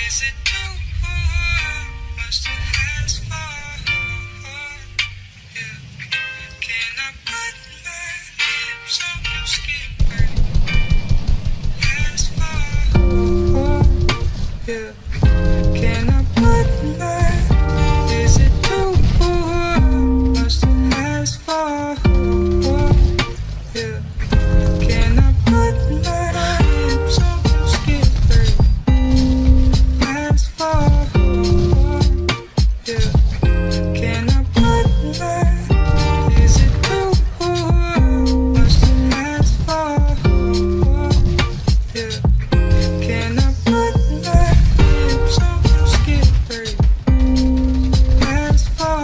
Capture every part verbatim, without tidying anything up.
Is it too much to ask for? Yeah. Can I put my lips on your skin, baby? Ask for, yeah. Can I put my, is it too much to ask for? Yeah. Can I put my lips on your skin, baby? Ask for, yeah. Can I put my, is it too much to ask for? Yeah. Can I put my lips on your skin, baby? Ask for,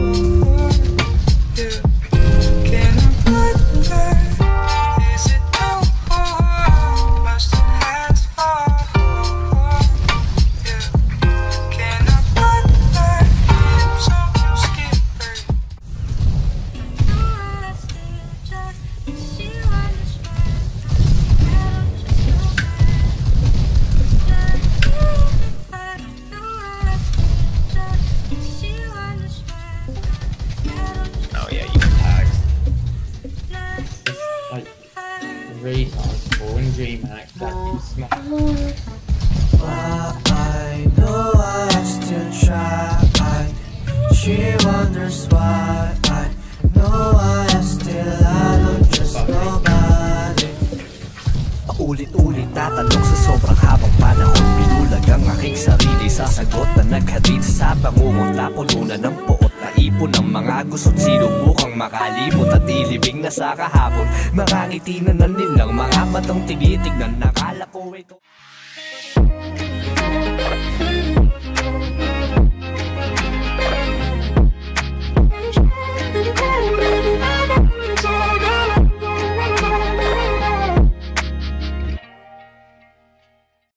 yeah. Can I put my, is it too much to ask for? Yeah. Can I put my lips on your skin, baby? Oh yeah, you can tag. Like, really hardcore and DreamHack, that you smash. I know I still try. She wonders why. I know I still I don't trust nobody. Paulit-ulit tatanong sa sobrang habang panahon. Binulag ang aking sarili sa sagot na naghatid sa pangungunta. Pununan ng poot na ipon ng mga gusot. Sinubukang makalimot at ilibing na sa kahapon. Mga ngiti na nanilang mga matang tinitignan. Nakala ko ito